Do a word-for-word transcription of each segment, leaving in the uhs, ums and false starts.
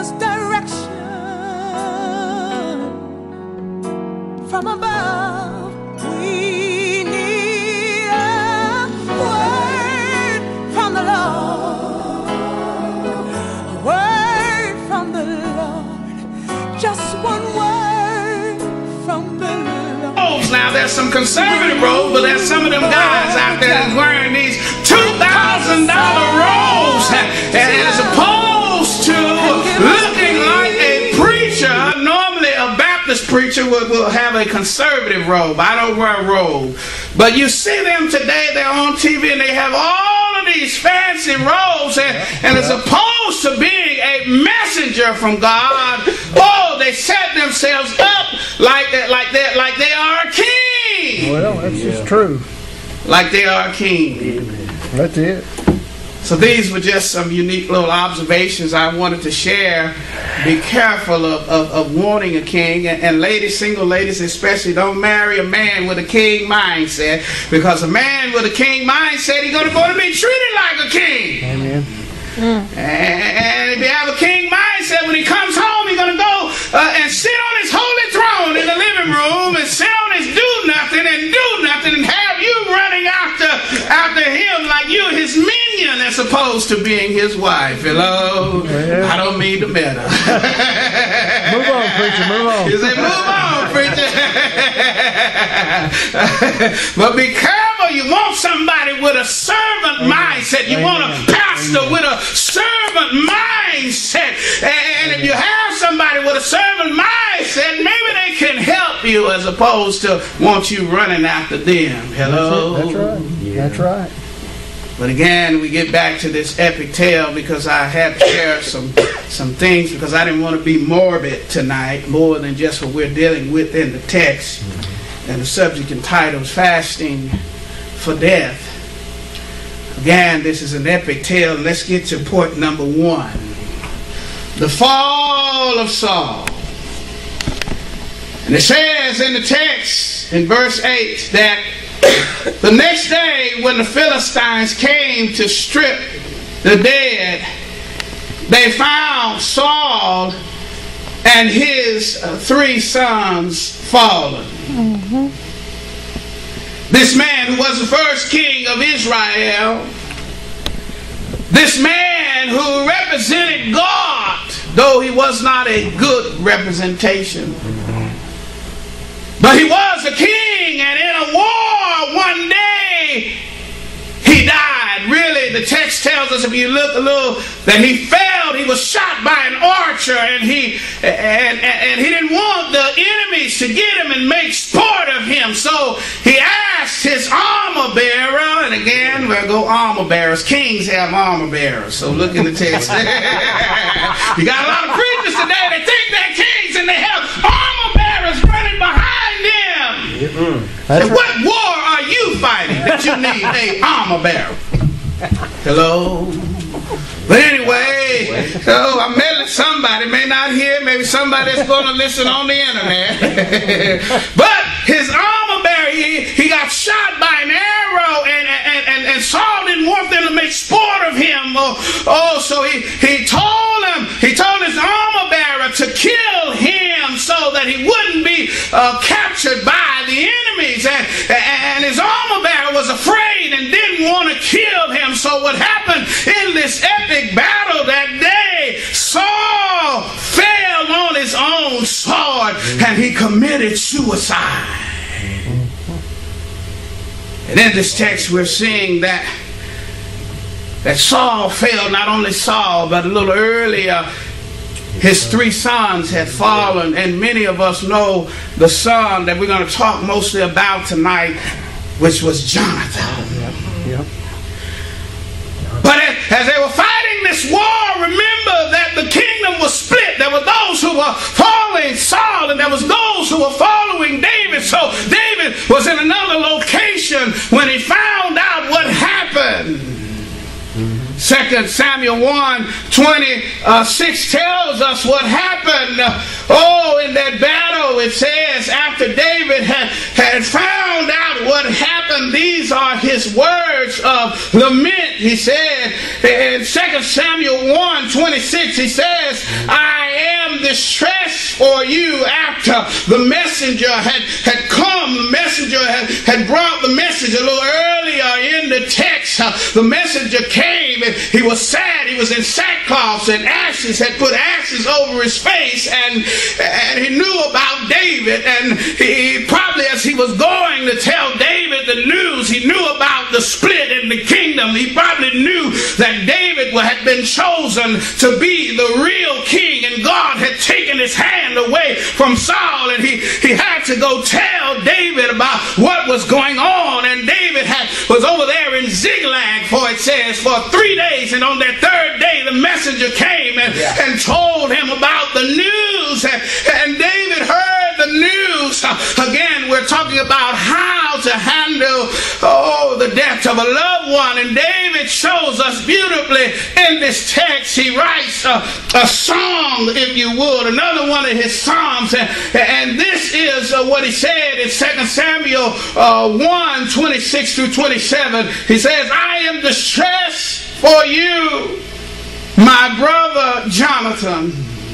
us direction from above. We need a word from the Lord, a word from the Lord, just one word from the Lord. Now there's some conservative robes, but there's some of them guys out there that's wearing these two thousand dollar robes, and as opposed to looking like a preacher. Normally a Baptist preacher will, will have a conservative robe. I don't wear a robe, but you see them today, they're on T V and they have all of these fancy robes, and, and as opposed to being a messenger from God, oh, they set themselves up like that, like that, like they are a king. Well, that's yeah. just true. Like they are a king. That's it. So these were just some unique little observations I wanted to share. Be careful of, of, of wanting a king. And, and ladies, single ladies especially, don't marry a man with a king mindset. Because a man with a king mindset, he's going to go to be treated like a king. Amen. Mm. And if you have a king mindset, when he comes home, he's going to go uh, and sit on his holy throne in the living room and sit on his do nothing and do nothing and have you running after after him like you his minion as opposed to being his wife. Hello? Yeah. I don't mean to matter. Move on, preacher, move on. You say, move on, preacher. But be careful, you want somebody with a servant Amen. mindset. You Amen. want a pastor Amen. with a servant mindset. And if you have somebody with a servant mindset, maybe they can help you as opposed to want you running after them. Hello? That's, That's right. Yeah. That's right. But again, we get back to this epic tale because I had to share some some things because I didn't want to be morbid tonight more than just what we're dealing with in the text. Mm-hmm. And the subject entitles Fasting for Death. Again, this is an epic tale. Let's get to point number one. The fall of Saul. And it says in the text in verse eight that the next day when the Philistines came to strip the dead, they found Saul and his uh, three sons fallen. Mm-hmm. This man who was the first king of Israel, this man who represented God, though he was not a good representation. But he was a king, and in a war one day he died. Really, the text tells us, if you look a little, that he fell. He was shot by an archer, and he and, and, and he didn't want the enemies to get him and make sport of him. So he asked his armor bearer, and again, we'll go armor bearers. Kings have armor bearers. So look in the text. You got a lot of preachers today that think they're kings, and they have armor bearers running behind them. Mm-hmm. And what war are you fighting that you need a armor bearer? Hello? But anyway, so I met somebody, may not hear, maybe somebody that's going to listen on the internet. But his armor bearer, he, he got shot by an arrow, and, and, and, and Saul didn't want them to make sport of him. Oh, oh so he, he told him, he told his armor bearer to kill him so that he wouldn't be uh, captured by the enemies. And, and his armor bearer was afraid and didn't want to kill him. So what happened in this epic battle that day, Saul fell on his own sword and he committed suicide. And in this text we're seeing that that Saul fell, not only Saul, but a little earlier his three sons had fallen, and many of us know the son that we're going to talk mostly about tonight, which was Jonathan. Yep. But as they were fighting this war, remember that the kingdom was split. There were those who were following Saul, and there was those who were following David. So David was in another location when he found out what happened. Second Samuel one twenty-six tells us what happened. Oh, in that battle, it says, after David had, had found out what happened, these are his words of lament. He said in Second Samuel one twenty-six, he says, I am distressed for you after the messenger had, had come. The messenger had, had brought the message a little earlier in the text. Uh, the messenger came and he was sad. He was in sackcloth and ashes, had put ashes over his face, and, and he knew about David. And he probably, as he was going to tell David the news, he knew about the split in the kingdom. He probably knew that David had been chosen to be the real king, and God had taken his hand away from Saul, and he, he had to go tell David about what was going on. And David had, was over there in Ziklag, for it says, for three days, and on that third day the messenger came and, yeah. and told him about the news, and, and David heard the news. Uh, again, we're talking about how to handle oh the death of a loved one, and David shows us beautifully in this text. He writes a, a song, if you would, another one of his psalms, and, and this is uh, what he said in Second Samuel uh, one twenty-six through twenty-seven. He says, I am distressed for you, my brother Jonathan.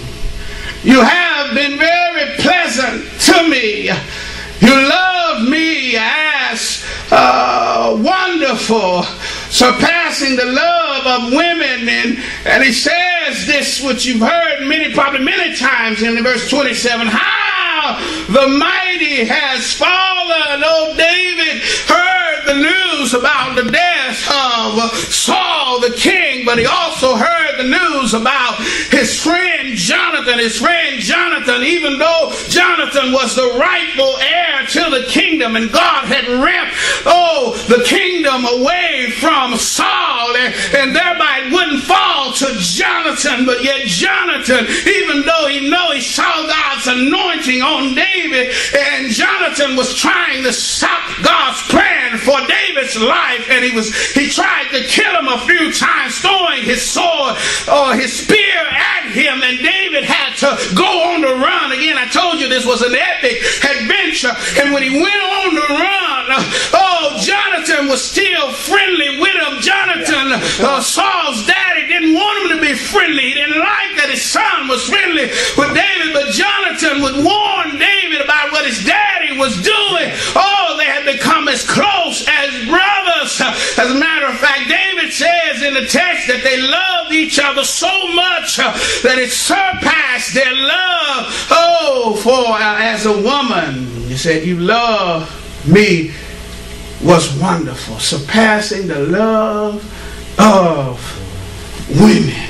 You have been very pleasant to me. You love me as uh, wonderful, surpassing the love of women. And, and he says this, which you've heard many, probably many times in verse twenty-seven. How the mighty has fallen. Oh, David heard the news about the death of Saul the king, but he also heard the news about his friend Jonathan. His friend Jonathan, even though Jonathan was the rightful heir to the kingdom, and God had ripped, oh, the kingdom away from Saul, and, and thereby it wouldn't fall to Jonathan, but yet Jonathan, even though he know he saw God's anointing on David, and Jonathan was trying to stop God's plan for David's life, and he was he tried to kill him a few times, throwing his sword or his spear at him, and David had to go on the run. Again, I told you this was an epic adventure, and when he went on the run, oh, Jonathan was still friendly with him. Jonathan, uh, Saul's daddy, didn't want him to be friendly. He didn't like that his son was friendly with David, but Jonathan would warn David about what his daddy was doing. Oh, they had become as close as brothers. As a matter of fact, David says in the text that they loved each other so much uh, that it surpassed their love. Oh, for uh, as a woman, he said, you love me was wonderful, surpassing the love of women.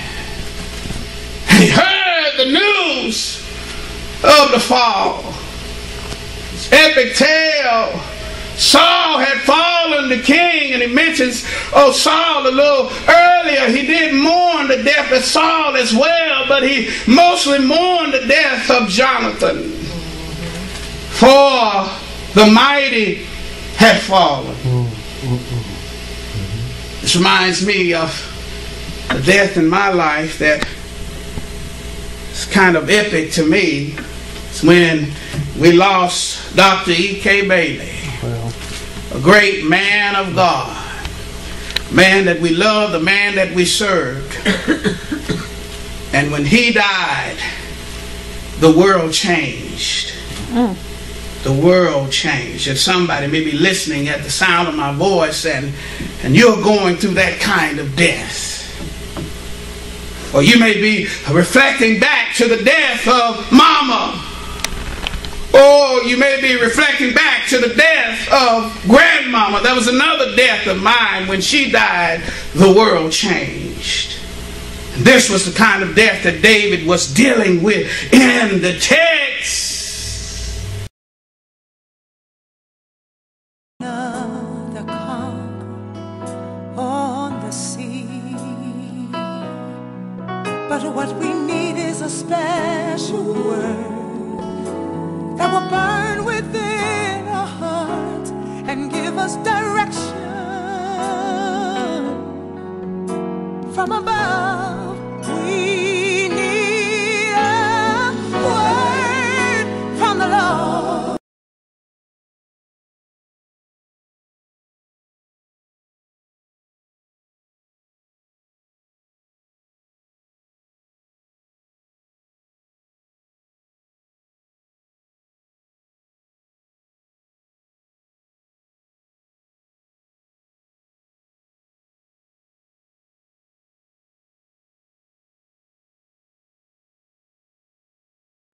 And he heard the news of the fall. This epic tale. Saul had fallen, the king, and he mentions, oh, Saul a little earlier. He did mourn the death of Saul as well, but he mostly mourned the death of Jonathan. For the mighty had fallen. This reminds me of a death in my life that is kind of epic to me. It's when we lost Doctor E K Bailey. Well, a great man of God, man that we loved, a man that we served. And when he died, the world changed. Mm. The world changed. If somebody may be listening at the sound of my voice, and, and you're going through that kind of death, or you may be reflecting back to the death of Mama, or you may be reflecting back to the death of Grandmama. There was another death of mine. When she died, the world changed. And this was the kind of death that David was dealing with in the text. Another calm on the sea, but what we need is a special word that will burn within our hearts and give us direction. from above. We